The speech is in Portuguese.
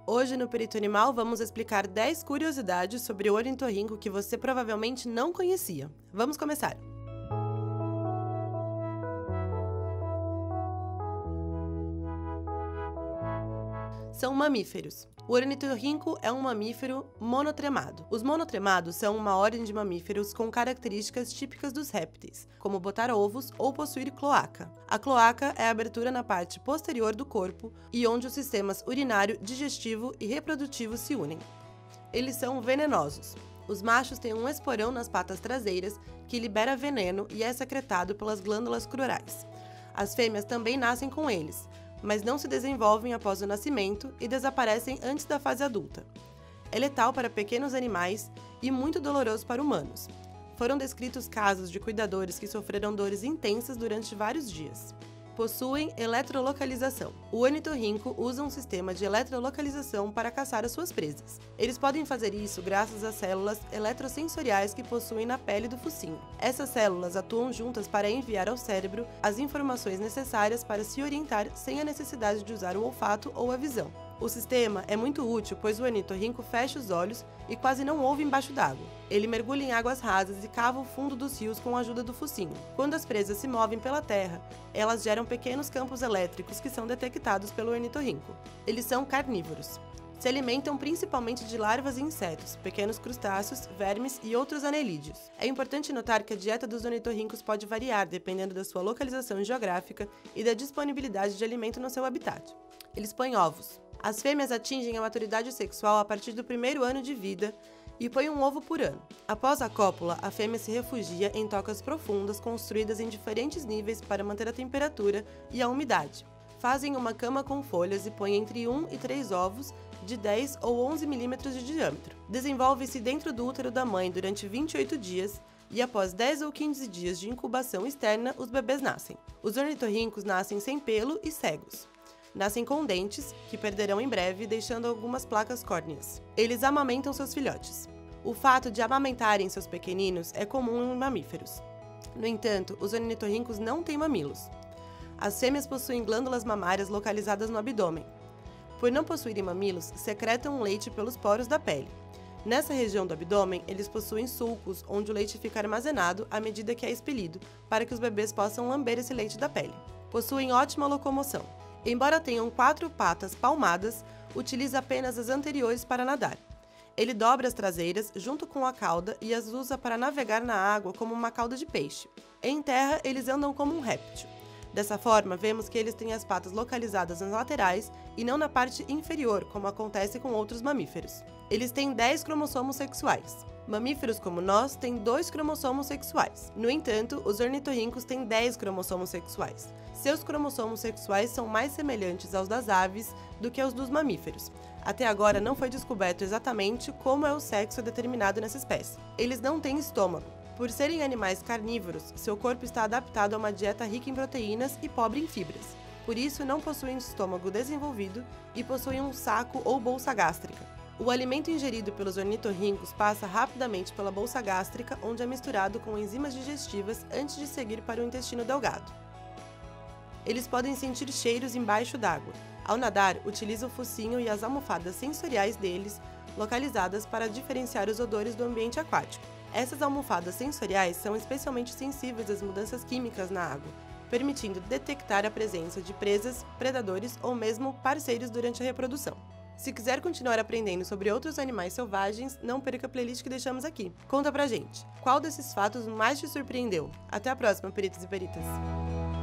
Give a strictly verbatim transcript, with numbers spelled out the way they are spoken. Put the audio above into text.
Hoje no Perito Animal vamos explicar dez curiosidades sobre o ornitorrinco que você provavelmente não conhecia. Vamos começar! São mamíferos. O ornitorrinco é um mamífero monotremado. Os monotremados são uma ordem de mamíferos com características típicas dos répteis, como botar ovos ou possuir cloaca. A cloaca é a abertura na parte posterior do corpo e onde os sistemas urinário, digestivo e reprodutivo se unem. Eles são venenosos. Os machos têm um esporão nas patas traseiras que libera veneno e é secretado pelas glândulas crurais. As fêmeas também nascem com eles, mas não se desenvolvem após o nascimento e desaparecem antes da fase adulta. É letal para pequenos animais e muito doloroso para humanos. Foram descritos casos de cuidadores que sofreram dores intensas durante vários dias. Possuem eletrolocalização. O ornitorrinco usa um sistema de eletrolocalização para caçar as suas presas. Eles podem fazer isso graças às células eletrosensoriais que possuem na pele do focinho. Essas células atuam juntas para enviar ao cérebro as informações necessárias para se orientar sem a necessidade de usar o olfato ou a visão. O sistema é muito útil, pois o ornitorrinco fecha os olhos e quase não ouve embaixo d'água. Ele mergulha em águas rasas e cava o fundo dos rios com a ajuda do focinho. Quando as presas se movem pela terra, elas geram pequenos campos elétricos que são detectados pelo ornitorrinco. Eles são carnívoros. Se alimentam principalmente de larvas e insetos, pequenos crustáceos, vermes e outros anelídeos. É importante notar que a dieta dos ornitorrincos pode variar dependendo da sua localização geográfica e da disponibilidade de alimento no seu habitat. Eles põem ovos. As fêmeas atingem a maturidade sexual a partir do primeiro ano de vida e põem um ovo por ano. Após a cópula, a fêmea se refugia em tocas profundas construídas em diferentes níveis para manter a temperatura e a umidade. Fazem uma cama com folhas e põem entre um e três ovos de dez ou onze milímetros de diâmetro. Desenvolve-se dentro do útero da mãe durante vinte e oito dias e após dez ou quinze dias de incubação externa, os bebês nascem. Os ornitorrincos nascem sem pelo e cegos. Nascem com dentes, que perderão em breve, deixando algumas placas córneas. Eles amamentam seus filhotes. O fato de amamentarem seus pequeninos é comum em mamíferos. No entanto, os ornitorrincos não têm mamilos. As fêmeas possuem glândulas mamárias localizadas no abdômen. Por não possuírem mamilos, secretam leite pelos poros da pele. Nessa região do abdômen, eles possuem sulcos, onde o leite fica armazenado à medida que é expelido, para que os bebês possam lamber esse leite da pele. Possuem ótima locomoção. Embora tenham quatro patas palmadas, utiliza apenas as anteriores para nadar. Ele dobra as traseiras junto com a cauda e as usa para navegar na água como uma cauda de peixe. Em terra, eles andam como um réptil. Dessa forma, vemos que eles têm as patas localizadas nas laterais e não na parte inferior, como acontece com outros mamíferos. Eles têm dez cromossomos sexuais. Mamíferos como nós têm dois cromossomos sexuais. No entanto, os ornitorrincos têm dez cromossomos sexuais. Seus cromossomos sexuais são mais semelhantes aos das aves do que aos dos mamíferos. Até agora não foi descoberto exatamente como é o sexo determinado nessa espécie. Eles não têm estômago. Por serem animais carnívoros, seu corpo está adaptado a uma dieta rica em proteínas e pobre em fibras. Por isso, não possuem estômago desenvolvido e possuem um saco ou bolsa gástrica. O alimento ingerido pelos ornitorrincos passa rapidamente pela bolsa gástrica, onde é misturado com enzimas digestivas antes de seguir para o intestino delgado. Eles podem sentir cheiros embaixo d'água. Ao nadar, utilizam o focinho e as almofadas sensoriais deles, localizadas para diferenciar os odores do ambiente aquático. Essas almofadas sensoriais são especialmente sensíveis às mudanças químicas na água, permitindo detectar a presença de presas, predadores ou mesmo parceiros durante a reprodução. Se quiser continuar aprendendo sobre outros animais selvagens, não perca a playlist que deixamos aqui. Conta pra gente, qual desses fatos mais te surpreendeu? Até a próxima, peritos e peritas!